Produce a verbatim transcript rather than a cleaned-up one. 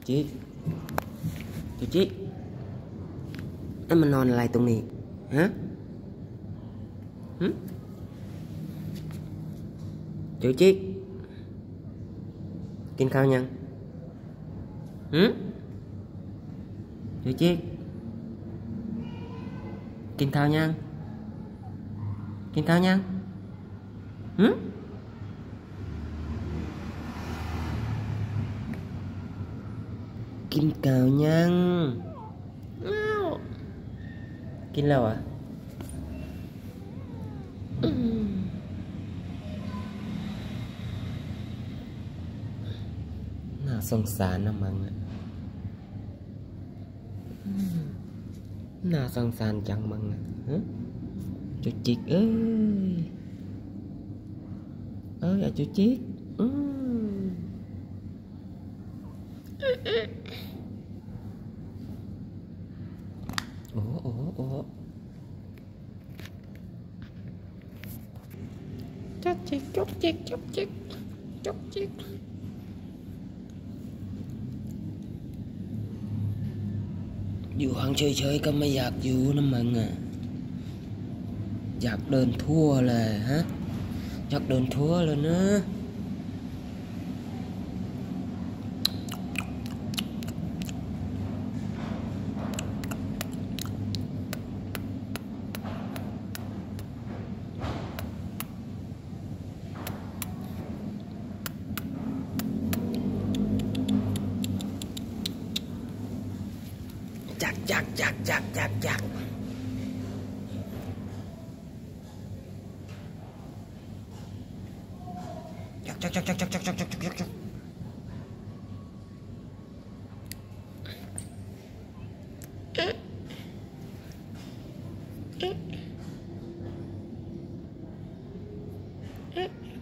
Chiếc Chú Chiếc Em mà nอนอะไรตรงนี้ฮะหึChú Chiếcกินข้าวยังหึChú Chiếcกินข้าวยังกินข้าวยังหึกินข้าวยังกินแล้วอ่ะน่าสงสารนะมึงอ่ะน่าสงสารจังมึงอ่ะchú Chiếc ơi ơi à chú Chiếc ừ. ủa ủa ủa chú Chiếc chú Chiếc chú Chiếc chú Chiếcอยู่ห้องเฉยๆก็ไม่อยากอยู่นะมึงอ่ะอยากเดินทั่วเลยฮะอยากเดินทั่วเลยนะจักจักจักจักจักจักจักจักจักจักจักจักจักจักจักจักเอ๊ะเอ๊ะเอ๊ะ